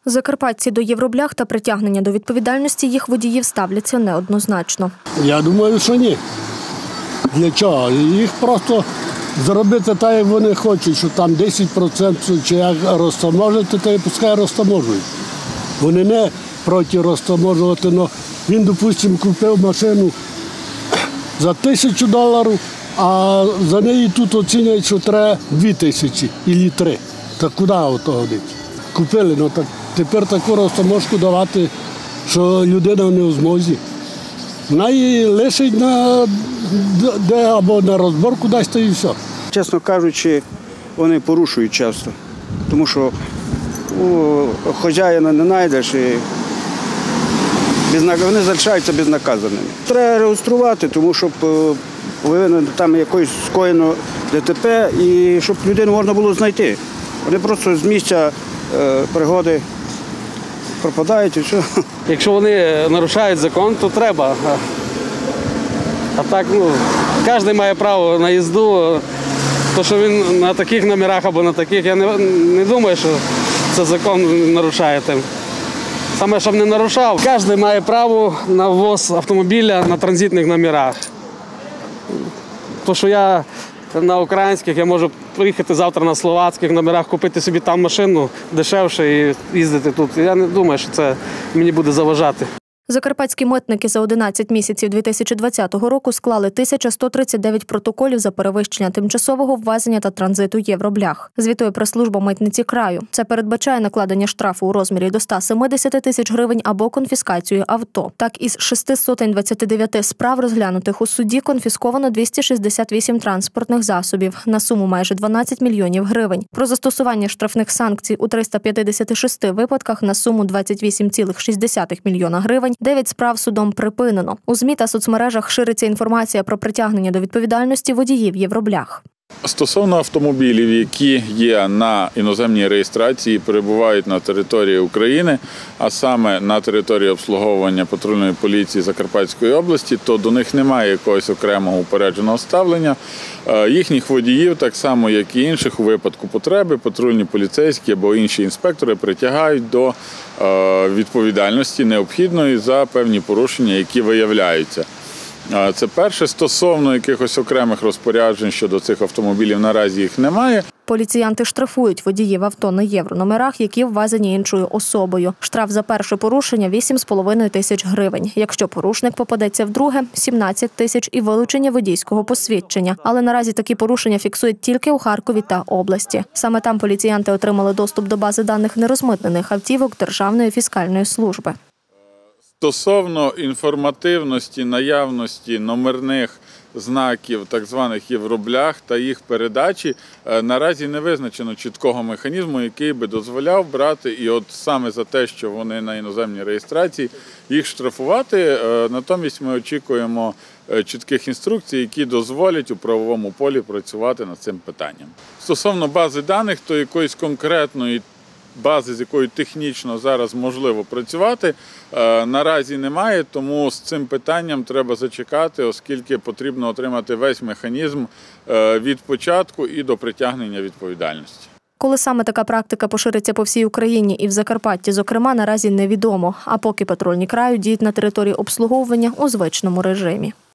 Закарпатці до євроблях та притягнення до відповідальності їх водіїв ставляться неоднозначно. Я думаю, що ні. Для чого? Їх просто зробити так, як вони хочуть, що там 10% чи як розтаможити, то і пускай розтаможують. Вони не проти розтаможувати, але він, допустимо, купив машину за $1000, а за неї тут оцінюють, що треба 2000 або 3. Так куди ото годиться? Купили, ну так тепер таку розтаможку давати, що людина не в змозі. Вона її лишить або на розборку дасть, і все. Чесно кажучи, вони порушують часто, тому що хазяїна не знайдеш і вони залишаються безнаказаними. Треба реєструвати, тому що повинно там якось скоєно ДТП і щоб людину можна було знайти. Вони просто з місця пригоди пропадають і все. Якщо вони нарушають закон, то треба. А так, кожен має право на їзду. То, що він на таких номерах або на таких, я не думаю, що це закон нарушає тим. Саме, щоб не нарушав, кожен має право на ввоз автомобіля на транзитних номерах. То, що я на українських, я можу приїхати завтра на словацьких номерах, купити собі там машину дешевше і їздити тут. Я не думаю, що це мені буде заважати. Закарпатські митники за 11 місяців 2020 року склали 1139 протоколів за перевищення тимчасового ввезення та транзиту євроблях. Звітує прес-служба митниці краю. Це передбачає накладення штрафу у розмірі до 170 тисяч гривень або конфіскацію авто. Так, із 629 справ, розглянутих у суді, конфісковано 268 транспортних засобів на суму майже 12 мільйонів гривень. Про застосування штрафних санкцій у 356 випадках на суму 28,6 мільйона гривень 9 справ судом припинено. У ЗМІ та соцмережах шириться інформація про притягнення до відповідальності водіїв євроблях. Стосовно автомобілів, які є на іноземній реєстрації і перебувають на території України, а саме на території обслуговування патрульної поліції Закарпатської області, то до них немає якогось окремого упередженого ставлення. Їхніх водіїв, так само як і інших, у випадку потреби, патрульні поліцейські або інші інспектори притягають до відповідальності необхідної за певні порушення, які виявляються. Це перше. Стосовно якихось окремих розпоряджень щодо цих автомобілів, наразі їх немає. Поліціянти штрафують водіїв авто на єврономерах, які ввезені іншою особою. Штраф за перше порушення – 8,5 тисяч гривень. Якщо порушник попадеться вдруге – 17 тисяч і вилучення водійського посвідчення. Але наразі такі порушення фіксують тільки у Харкові та області. Саме там поліціянти отримали доступ до бази даних нерозмитнених автівок Державної фіскальної служби. Стосовно інформативності, наявності номерних знаків так званих євроблях та їх передачі, наразі не визначено чіткого механізму, який би дозволяв брати і от саме за те, що вони на іноземній реєстрації, їх штрафувати. Натомість ми очікуємо чітких інструкцій, які дозволять у правовому полі працювати над цим питанням. Стосовно бази даних, то якоїсь конкретної бази, з якою технічно зараз можливо працювати, наразі немає, тому з цим питанням треба зачекати, оскільки потрібно отримати весь механізм від початку і до притягнення відповідальності. Коли саме така практика пошириться по всій Україні і в Закарпатті, зокрема, наразі невідомо, а поки патрульні краю діють на території обслуговування у звичному режимі.